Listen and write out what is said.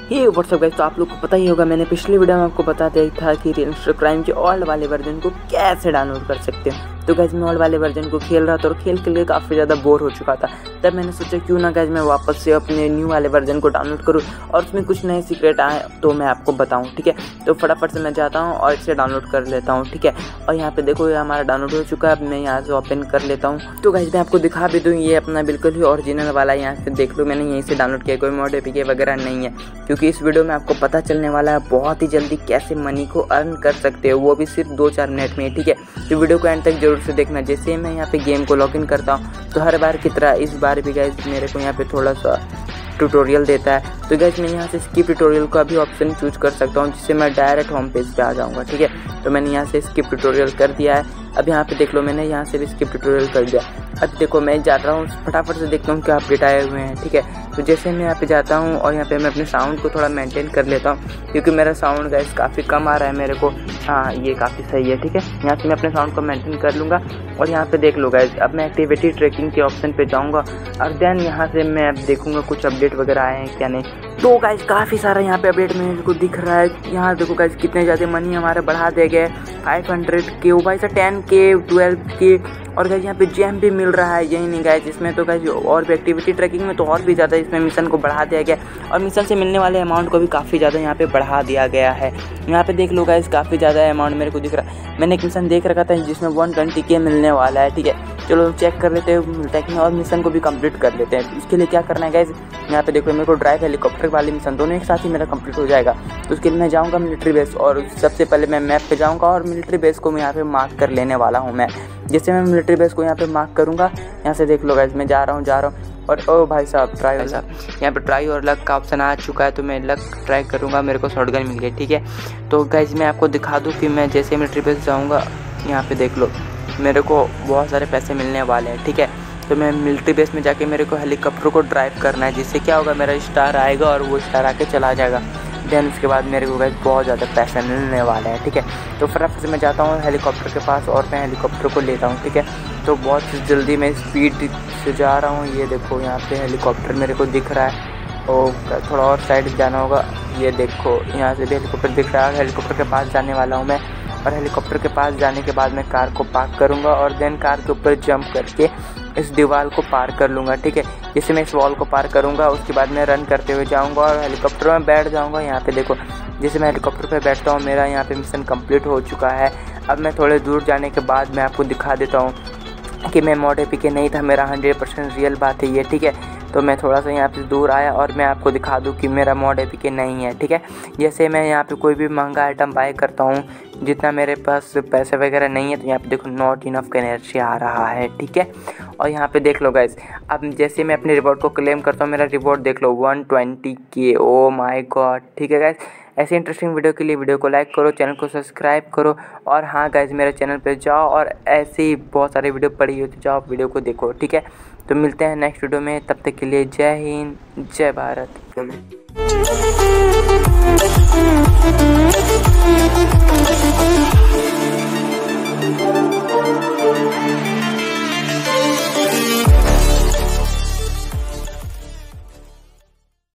हे WhatsApp guys, तो आप लोग को पता ही होगा, मैंने पिछली वीडियो में आपको बता दिया था कि रियल क्राइम के ओल्ड वाले वर्जन को कैसे डाउनलोड कर सकते हैं। तो गाइस मैं ओल्ड वाले वर्जन को खेल रहा था और खेल के काफ़ी ज़्यादा बोर हो चुका था। तब मैंने सोचा क्यों ना गाइस मैं वापस से अपने न्यू वाले वर्जन को डाउनलोड करूँ और उसमें कुछ नए सीक्रेट आए तो मैं आपको बताऊँ, ठीक है। तो फटाफट से मैं जाता हूँ और इसे डाउनलोड कर लेता हूँ, ठीक है। और यहाँ पे देखो ये हमारा डाउनलोड हो चुका है। अब मैं यहाँ से ओपन कर लेता हूँ। तो गाइस मैं आपको दिखा भी दूँ, ये अपना बिल्कुल ही ओरिजिनल वाला है। यहाँ से देख लो, मैंने यहीं से डाउनलोड किया, कोई मॉड एपीके वगैरह नहीं है। क्योंकि इस वीडियो में आपको पता चलने वाला है बहुत ही जल्दी कैसे मनी को अर्न कर सकते हो, वो भी सिर्फ 2-4 मिनट में, ठीक है। तो वीडियो को एंड तक जरूर से देखना। जैसे मैं यहाँ पे गेम को लॉगिन करता हूँ तो हर बार की तरह इस बार भी गाइस मेरे को यहाँ पे थोड़ा सा ट्यूटोरियल देता है। तो गाइस मैं यहाँ से स्किप ट्यूटोरियल का भी ऑप्शन चूज कर सकता हूँ, जिससे मैं डायरेक्ट होम पेज पे आ जाऊँगा, ठीक है। तो मैंने यहाँ से स्किप ट्यूटोरियल कर दिया है। अब यहाँ पे देख लो, मैंने यहाँ से भी स्किप ट्यूटोरियल कर दिया। अब देखो मैं जा रहा हूँ, फटाफट से देखता हूँ क्या अपडेट आए हुए हैं, ठीक है। तो जैसे मैं यहाँ पे जाता हूँ और यहाँ पे मैं अपने साउंड को थोड़ा मेंटेन कर लेता हूँ, क्योंकि मेरा साउंड गाइस काफ़ी कम आ रहा है मेरे को। हाँ ये काफ़ी सही है, ठीक है। यहाँ से मैं अपने साउंड को मेंटेन कर लूँगा। और यहाँ पे देख लो गाइस, अब मैं एक्टिविटी ट्रैकिंग के ऑप्शन पे जाऊँगा और देन यहाँ से मैं अब देखूँगा कुछ अपडेट वगैरह आए हैं क्या नहीं। तो गाइस काफ़ी सारा यहाँ पे अपडेट मेरे को दिख रहा है। यहाँ देखो गाइस कितने ज़्यादा मनी हमारे बढ़ा दिए गए, 500 के, वो भाई से 10 के, 12 के। और गाइस यहाँ पे जेम भी मिल रहा है। यही नहीं गाइस, इसमें तो गाइस और भी एक्टिविटी ट्रैकिंग में तो और भी ज़्यादा इसमें मिशन को बढ़ा दिया गया और मिशन से मिलने वाले अमाउंट को भी काफ़ी ज़्यादा यहाँ पे बढ़ा दिया गया है। यहाँ पे देख लो गाइस काफ़ी ज़्यादा अमाउंट मेरे को दिख रहा है। मैंने एक मिशन देख रखा था जिसमें 120 के मिलने वाला है, ठीक है। चलो चेक कर लेते हैं मिलता है कि नहीं और मिशन को भी कंप्लीट कर लेते हैं। इसके लिए क्या करना है गाइस, यहाँ पे देखो मेरे को ड्राइव हेलीकॉप्टर वाली मिशन दोनों एक साथ ही मेरा कंप्लीट हो जाएगा। तो उसके लिए मैं जाऊँगा मिलिट्री बेस और सबसे पहले मैं मैप पे जाऊँगा और मिलिट्री बेस को मैं यहाँ पे मार्क कर लेने वाला हूँ। मैं जैसे मैं मिलिट्री बेस को यहाँ पे मार्क करूँगा, यहाँ से देख लो गाइस मैं जा रहा हूँ और ओ भाई साहब ट्राई और साहब यहाँ पे ट्राई और लक का ऑप्शन आ चुका है। तो मैं लक ट्राई करूँगा, मेरे को शॉटगन मिल गई, ठीक है। तो गाइस मैं आपको दिखा दूँ कि मैं जैसे मिलिट्री बेस जाऊँगा, यहाँ पे देख लो मेरे को बहुत सारे पैसे मिलने वाले हैं, ठीक है। तो मैं मिलिट्री बेस में जाके मेरे को हेलीकॉप्टर को ड्राइव करना है, जिससे क्या होगा मेरा स्टार आएगा और वो स्टार आके चला जाएगा। देन उसके बाद मेरे को गाइस बहुत ज़्यादा पैसे मिलने वाले हैं, ठीक है। तो फटाफट से मैं जाता हूँ हेलीकॉप्टर के पास और मैं हेलीकॉप्टर को लेता हूँ, ठीक है। तो बहुत जल्दी मैं स्पीड से जा रहा हूँ। ये देखो यहाँ पे हेलीकॉप्टर मेरे को दिख रहा है और थोड़ा और साइड जाना होगा। ये देखो यहाँ से भी हेलीकॉप्टर दिख रहा है। हेलीकॉप्टर के पास जाने वाला हूँ मैं और हेलीकॉप्टर के पास जाने के बाद मैं कार को पार्क करूँगा और देन कार के ऊपर जंप करके इस दीवार को पार कर लूँगा, ठीक है। जैसे मैं इस वॉल को पार करूँगा उसके बाद मैं रन करते हुए जाऊँगा और हेलीकॉप्टर में बैठ जाऊँगा। यहाँ पे देखो जैसे मैं हेलीकॉप्टर पे बैठता हूँ, मेरा यहाँ पे मिशन कंप्लीट हो चुका है। अब मैं थोड़े दूर जाने के बाद मैं आपको दिखा देता हूँ कि मैं मॉड एपीके नहीं था, मेरा 100% रियल बात है ये, ठीक है। तो मैं थोड़ा सा यहाँ पे दूर आया और मैं आपको दिखा दूँ कि मेरा मॉड एपीके नहीं है, ठीक है। जैसे मैं यहाँ पे कोई भी महंगा आइटम बाय करता हूँ, जितना मेरे पास पैसे वगैरह नहीं है, तो यहाँ पे देखो नॉट इनफ का एनर्जी आ रहा है, ठीक है। और यहाँ पे देख लो गाइस, अब जैसे मैं अपने रिवॉर्ड को क्लेम करता हूँ, मेरा रिवॉर्ड देख लो 120 के, ओ माय गॉड, ठीक है गाइस। ऐसे इंटरेस्टिंग वीडियो के लिए वीडियो को लाइक करो, चैनल को सब्सक्राइब करो और हाँ गाइस मेरे चैनल पे जाओ और ऐसे ही बहुत सारे वीडियो पड़ी हुई तो जाओ वीडियो को देखो, ठीक है। तो मिलते हैं नेक्स्ट वीडियो में, तब तक के लिए जय हिंद जय भारत।